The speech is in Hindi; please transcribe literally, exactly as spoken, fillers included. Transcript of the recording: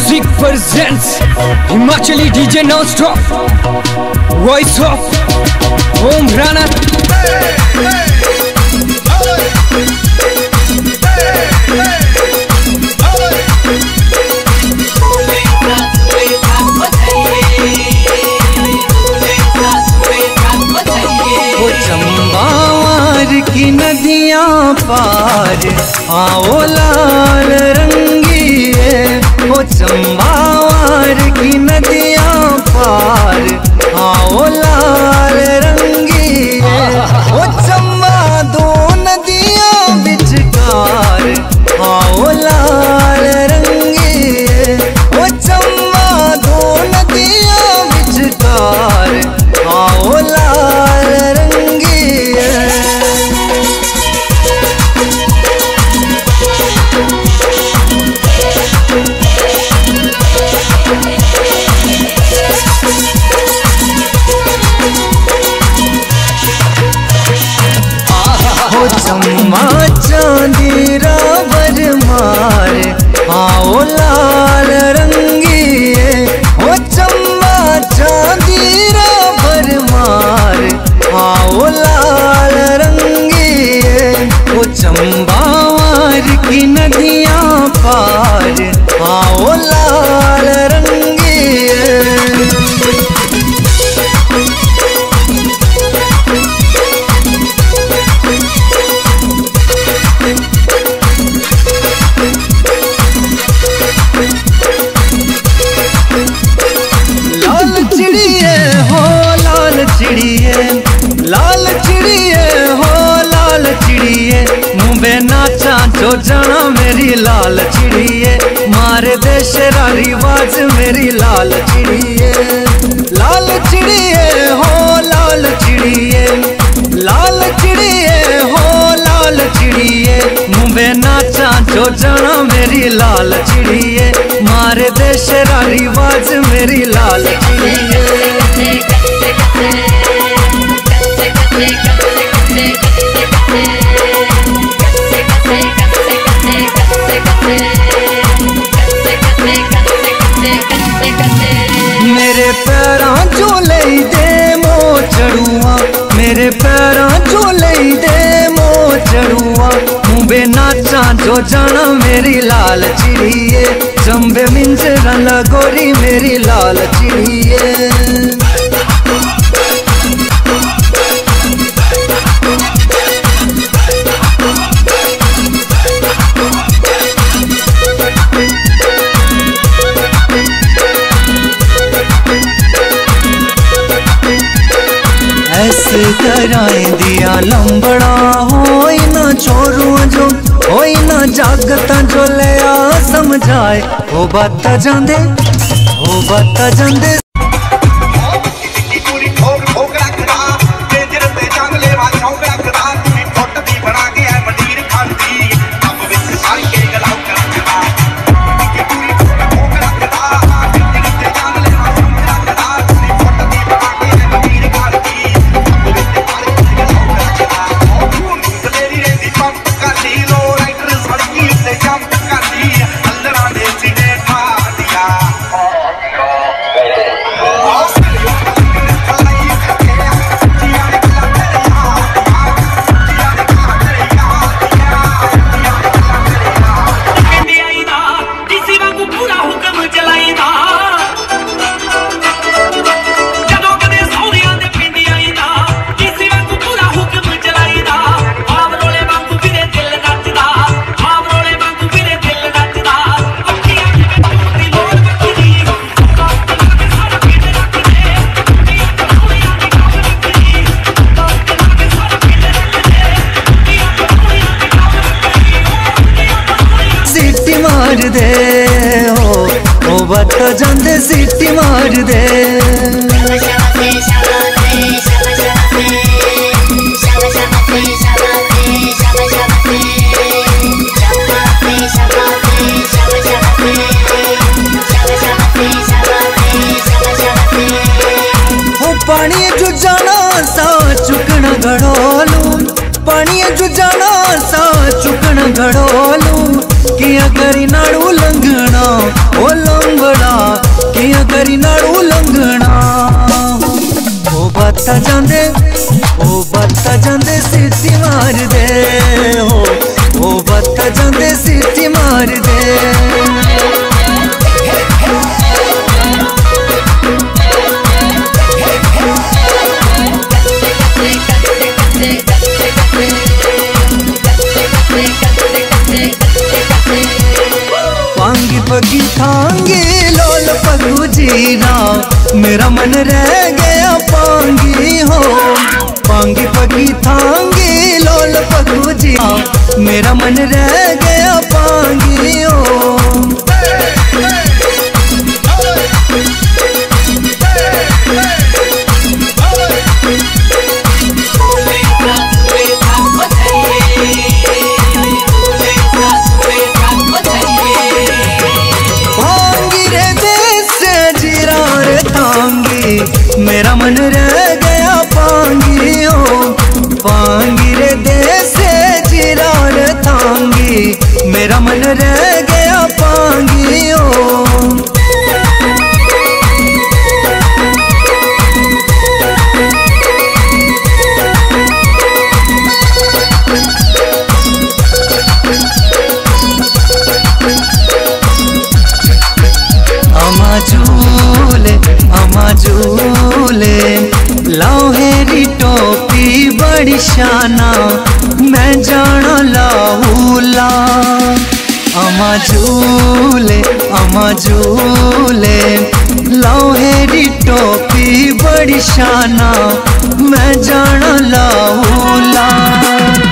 Music presents Himachali D J non-stop. Voice of Om Rana. वो चंबावार की नदियाँ पार आओ लाल रंगिए। वो चंबावार की नदियाँ पार आओ लाल रंगिए। वो चंबा दो नदियाँ बिचकार आओ लाल रंगिए। वो चंबा दो नदियाँ बिचकार आओ लाल रंगिए। हो चम्मा चांदी रावर मार आओ लाल रंगिए। हो चम्मा चांदी रावर मार आओ लाल रंगिए। वो चंबावार की नदियाँ पार आओ लाल रंगिए। लाल चिड़िए हो लाल चिड़िए, लाल चिड़िए हो लाल चिड़िए, मुँबे नाचा जो जाना मेरी लाल चिड़िए। मारे दे शेरा रिवाज मेरी लाल चिड़िए। लाल चिड़िए हो लाल चिड़िए, लाल चिड़िए हो लाल चिड़िए, मुँबे नाचा जो जाना मेरी लाल चिड़िए। मारे दे शेरा रिवाज मेरी लाल चिड़िए। मेरे पैरां झोले दे मो चढ़ुआ, मेरे पैरां झोले दे मो चढ़ुआ, मुँबे नाचा जो जाना मेरी लाल चिड़िए। चंबे मिंजरा लगोरी मेरी लाल चिड़िए। ऐसे कराए दिया लंबड़ा होई ना छोरू जो, होई ना जागता जो ले आ समझाए। हो बात जांदे हो बात जांदे दे हो हो बत जांदे सीटी मार दे। हो पानी जो जाना सा चुकना घड़ोलू, पानी जो जाना सा चुकना घड़ोलू, किया करी नाड़ू लंघना ओ लंब करी नाड़ू लंघना। ओ बत्ता जांदे ओ बत्ता जांदे सीटी मार दे हो, ओ बत्ता जांदे सीटी मार दे। पांगी पगी थांगी लोल पगू जीना, मेरा मन रह गया पांगी हो। पांगी पगी थांगी लोल पगू जीना, मेरा मन रह गया पांगी हो। मेरा मन रह गया पांगी हो। पांगी रे देश जिरार थांगी, मेरा मन रह गया पांगी हो। अमा झूले अमा झूले लाहेरी टोपी बड़ी शाना, मैं जाना लाहूला। अमा झूले अमा झूले लाहेरी टोपी बड़ी शाना, मैं जाना लाहूला।